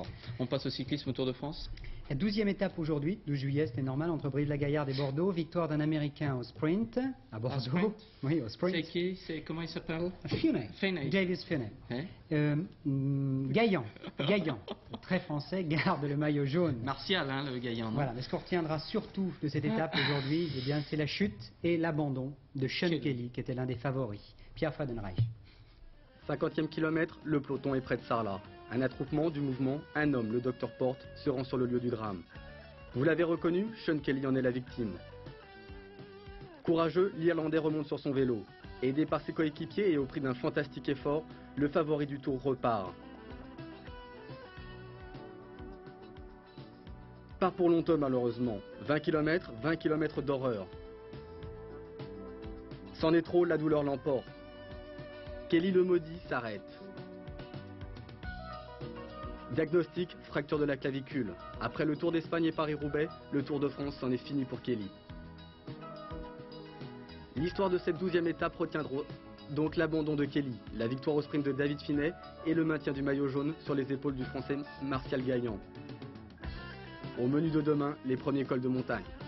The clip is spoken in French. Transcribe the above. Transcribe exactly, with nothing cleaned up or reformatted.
On passe au cyclisme au Tour de France. La douzième étape aujourd'hui, douze juillet, c'était normal, entre Brive-la-Gaillarde et Bordeaux. Victoire d'un Américain au sprint, à Bordeaux. sprint Oui, au sprint. C'est qui? C'est comment il s'appelle? Finney. Finney. Davis Finney. Hein? Euh, mm, Gaillan. Gaillan. Très français, garde le maillot jaune. Martial, hein, le gaillant. Voilà, mais ce qu'on retiendra surtout de cette étape aujourd'hui, eh bien, c'est la chute et l'abandon de Sean Kelly. Kelly, qui était l'un des favoris. Pierre Fadenreich. cinquantième kilomètre, le peloton est près de Sarlat. Un attroupement du mouvement, un homme, le docteur Porte, se rend sur le lieu du drame. Vous l'avez reconnu, Sean Kelly en est la victime. Courageux, l'Irlandais remonte sur son vélo. Aidé par ses coéquipiers et au prix d'un fantastique effort, le favori du Tour repart. Pas pour longtemps malheureusement. vingt kilomètres, vingt kilomètres d'horreur. C'en est trop, la douleur l'emporte. Kelly le maudit s'arrête. Diagnostic, fracture de la clavicule. Après le Tour d'Espagne et Paris-Roubaix, le Tour de France c'en est fini pour Kelly. L'histoire de cette douzième étape retiendra donc l'abandon de Kelly, la victoire au sprint de David Finney et le maintien du maillot jaune sur les épaules du Français Martial Gaillan. Au menu de demain, les premiers cols de montagne.